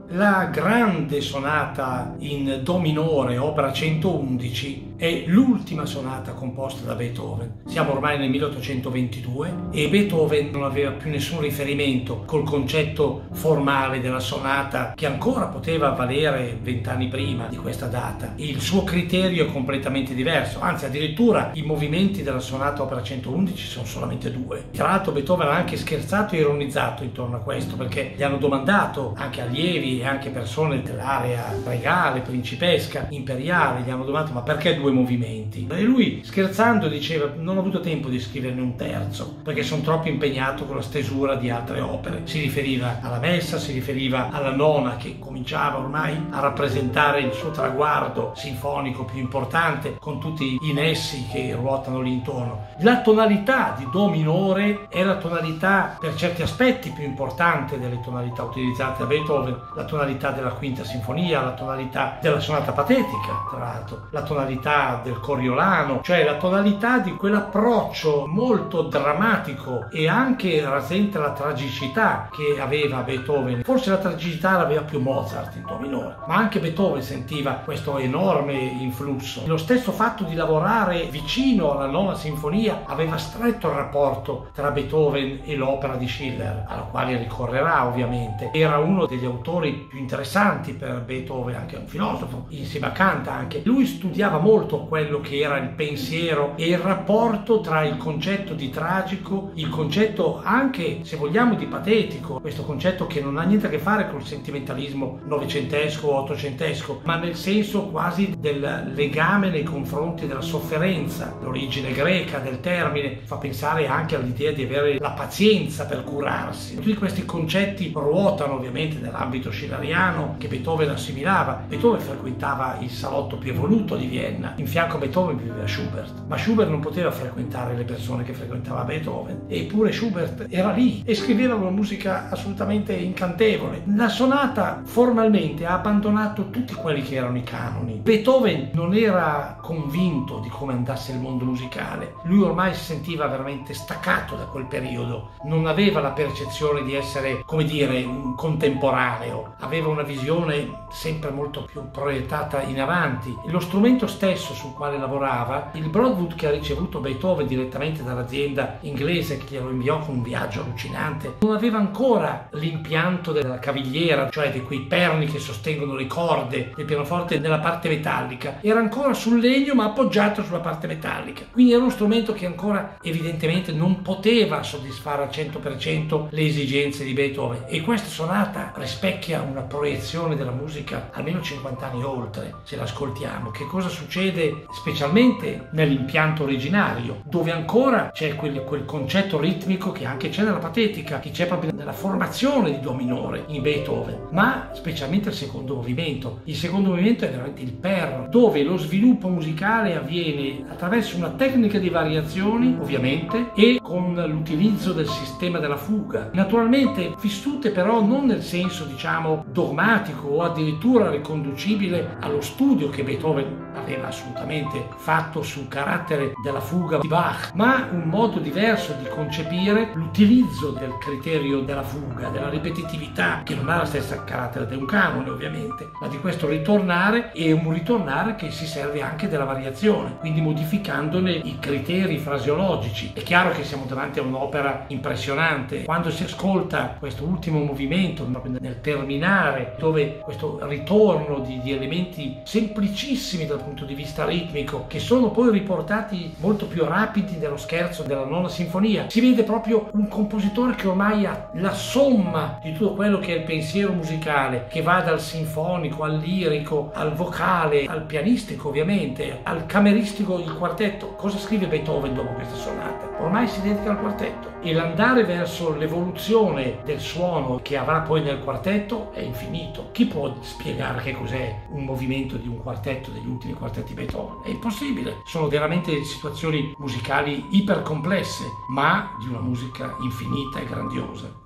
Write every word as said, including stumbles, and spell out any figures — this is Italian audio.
La grande sonata in do minore, opera centoundici, è l'ultima sonata composta da Beethoven. Siamo ormai nel milleottocentoventidue e Beethoven non aveva più nessun riferimento col concetto formale della sonata che ancora poteva valere vent'anni prima di questa data. Il suo criterio è completamente diverso, anzi addirittura i movimenti della sonata opera centoundici sono solamente due. Tra l'altro Beethoven ha anche scherzato e ironizzato intorno a questo, perché gli hanno domandato anche allievi e anche persone dell'area regale, principesca, imperiale, gli hanno domandato ma perché due movimenti? E lui scherzando diceva non ho avuto tempo di scriverne un terzo perché sono troppo impegnato con la stesura di altre opere. Si riferiva alla messa, si riferiva alla nona che cominciava ormai a rappresentare il suo traguardo sinfonico più importante con tutti i nessi che ruotano lì intorno. La tonalità di do minore è la tonalità per certi aspetti più importante delle tonalità utilizzate da Beethoven, la tonalità della quinta sinfonia, la tonalità della sonata patetica, tra l'altro, la tonalità del Coriolano, cioè la tonalità di quell'approccio molto drammatico e anche rasente la tragicità che aveva Beethoven. Forse la tragicità l'aveva più Mozart in do minore, ma anche Beethoven sentiva questo enorme influsso. Lo stesso fatto di lavorare vicino alla nona sinfonia aveva stretto il rapporto tra Beethoven e l'opera di Schiller, alla quale ricorrerà ovviamente. Era uno degli autori più interessanti per Beethoven, anche un filosofo, insieme a Kant anche. Lui studiava molto quello che era il pensiero e il rapporto tra il concetto di tragico, il concetto anche, se vogliamo, di patetico, questo concetto che non ha niente a che fare col sentimentalismo novecentesco o ottocentesco, ma nel senso quasi del legame nei confronti della sofferenza. L'origine greca del termine fa pensare anche all'idea di avere la pazienza per curarsi. Tutti questi concetti ruotano ovviamente nell'ambito schilleriano che Beethoven assimilava. Beethoven frequentava il salotto più evoluto di Vienna, in fianco a Beethoven viveva Schubert, ma Schubert non poteva frequentare le persone che frequentava Beethoven, eppure Schubert era lì e scriveva una musica assolutamente incantevole. La sonata formalmente ha abbandonato tutti quelli che erano i canoni. Beethoven non era convinto di come andasse il mondo musicale, lui ormai si sentiva veramente staccato da quel periodo, non aveva la percezione di essere, come dire, un contemporaneo, aveva una visione sempre molto più proiettata in avanti. Lo strumento stesso sul quale lavorava, il Broadwood che ha ricevuto Beethoven direttamente dall'azienda inglese che glielo inviò con un viaggio allucinante, non aveva ancora l'impianto della cavigliera, cioè di quei perni che sostengono le corde del pianoforte nella parte metallica, era ancora sul legno ma appoggiato sulla parte metallica, quindi era uno strumento che ancora evidentemente non poteva soddisfare al cento per cento le esigenze di Beethoven, e questa sonata rispecchia una proiezione della musica almeno cinquanta anni oltre. Se l'ascoltiamo, che cosa succede specialmente nell'impianto originario, dove ancora c'è quel, quel concetto ritmico che anche c'è nella patetica, che c'è proprio nella formazione di do minore in Beethoven, ma specialmente il secondo movimento. Il secondo movimento è veramente il perno, dove lo sviluppo musicale avviene attraverso una tecnica di variazioni, ovviamente, e con l'utilizzo del sistema della fuga, naturalmente vissute però non nel senso, diciamo, dogmatico o addirittura riconducibile allo studio che Beethoven aveva assolutamente fatto sul carattere della fuga di Bach, ma un modo diverso di concepire l'utilizzo del criterio della fuga, della ripetitività, che non ha la stessa carattere di un canone ovviamente, ma di questo ritornare, e un ritornare che si serve anche della variazione, quindi modificandone i criteri fraseologici. È chiaro che siamo davanti a un'opera impressionante. Quando si ascolta questo ultimo movimento, proprio nel terminare, dove questo ritorno di, di elementi semplicissimi dal punto di vista ritmico, che sono poi riportati molto più rapidi nello scherzo della nona sinfonia, si vede proprio un compositore che ormai ha la somma di tutto quello che è il pensiero musicale, che va dal sinfonico al lirico, al vocale, al pianistico ovviamente, al cameristico, il quartetto. Cosa scrive Beethoven dopo questa sonata? Ormai si dedica al quartetto, e l'andare verso l'evoluzione del suono che avrà poi nel quartetto è infinito. Chi può spiegare che cos'è un movimento di un quartetto, degli ultimi quartetti Beethoven? È impossibile. Sono veramente situazioni musicali ipercomplesse, ma di una musica infinita e grandiosa.